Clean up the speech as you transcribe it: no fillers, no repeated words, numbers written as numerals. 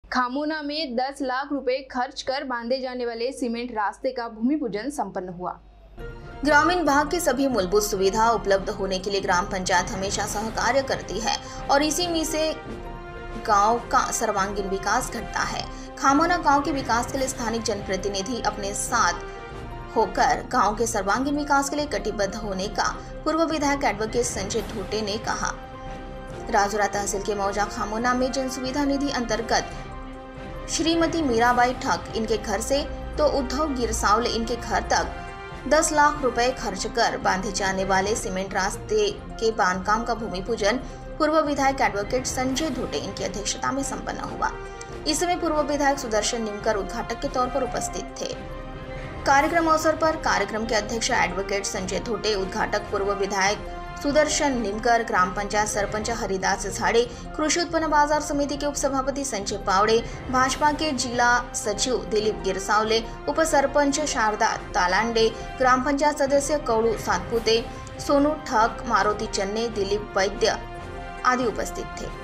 खामोना में 10 लाख रुपए खर्च कर बांधे जाने वाले सीमेंट रास्ते का भूमि पूजन संपन्न हुआ। ग्रामीण भाग की सभी मूलभूत सुविधा उपलब्ध होने के लिए ग्राम पंचायत हमेशा सहकार्य करती है और इसी में से गांव का सर्वांगीण विकास घटता है। खामोना गांव के विकास के लिए स्थानिक जनप्रतिनिधि अपने साथ होकर गांव के सर्वांगीण विकास के लिए कटिबद्ध होने का पूर्व विधायक एडवोकेट संजय धोटे ने कहा। राजौरा तहसील के मौजा खामोना में जन सुविधा निधि अंतर्गत श्रीमती मीराबाई ठग इनके घर से तो उद्धव गिरसावले इनके घर तक 10 लाख रुपए खर्च कर बांधे जाने वाले सीमेंट रास्ते के बांधकाम का भूमि पूजन पूर्व विधायक एडवोकेट संजय धोटे इनकी अध्यक्षता में संपन्न हुआ। इस समय पूर्व विधायक सुदर्शन निमकर उद्घाटक के तौर पर उपस्थित थे। कार्यक्रम अवसर पर कार्यक्रम के अध्यक्ष एडवोकेट संजय धोटे, उद्घाटक पूर्व विधायक सुदर्शन निमकर, ग्राम पंचायत सरपंच हरिदास झाड़े, कृषि उत्पन्न बाजार समिति के उपसभापति संजय पावड़े, भाजपा के जिला सचिव दिलीप गिरसावले, उप सरपंच शारदा तालांडे, ग्राम पंचायत सदस्य कौड़ू सातपुते, सोनू ठग, मारुति चन्ने, दिलीप वैद्य आदि उपस्थित थे।